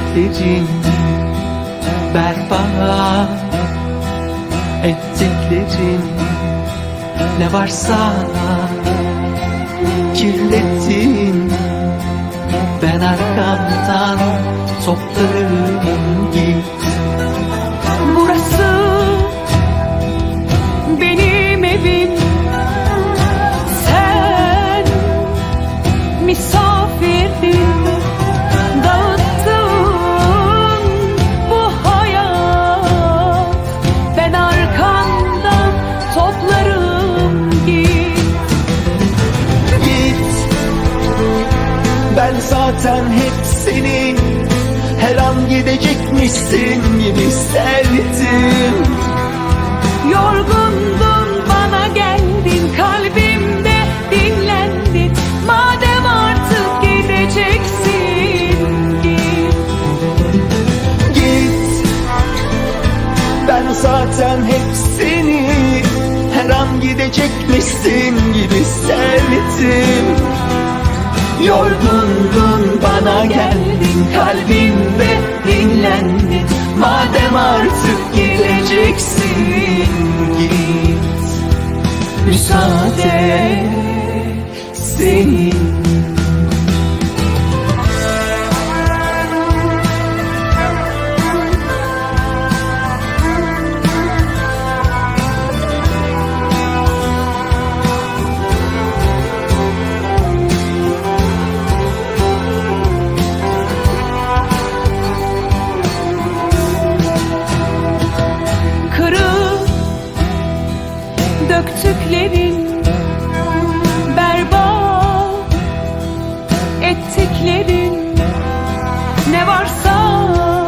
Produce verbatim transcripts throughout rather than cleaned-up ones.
çiçeklerin berbat ettiklerin ne varsa kirlettin. Ben arkamdan toplarım, git. Burası benim evim, sen misafirdin. Dağıttın bu hayat, ben arkandan toplarım, git. Git. Ben zaten hep seni her an gidecekmişsin gibi sevdim. Yorgundun, bana geldin, kalbimde dinlendin. Madem artık gideceksin, git. Git. Ben zaten hep seni her an gidecekmişsin gibi sevdim. Yorgundun, bana geldin, kalbimde dinlendin. Madem artık gideceksin, git. Müsaade senin. Döktüklerin, berbat ettiklerin ne varsa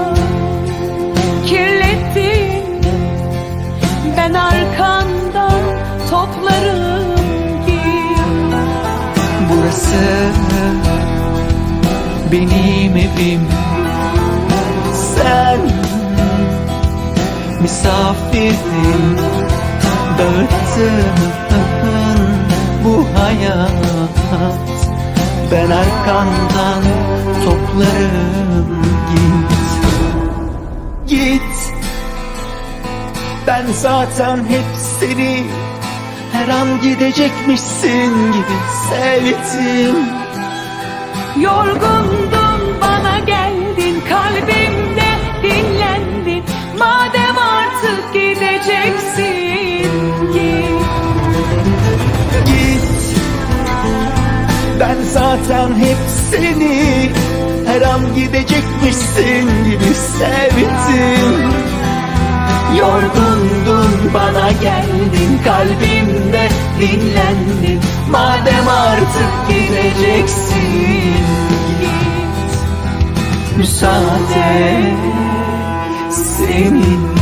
kirlettin. Ben arkandan toplarım, git. Burası benim evim, sen misafirdin. Dağıttın bu hayat, ben arkandan toplarım, git. Git. Ben zaten hep seni her an gidecekmişsin gibi sevdim. Yorgundun, bana geldin, kalbimde dinlendin. Madem artık gideceksin, git. Git. Ben zaten hep seni her an gidecekmişsin gibi sevdim. Yorgundun, bana geldin, kalbimde dinlendin. Madem artık gideceksin, git. Müsaade senin.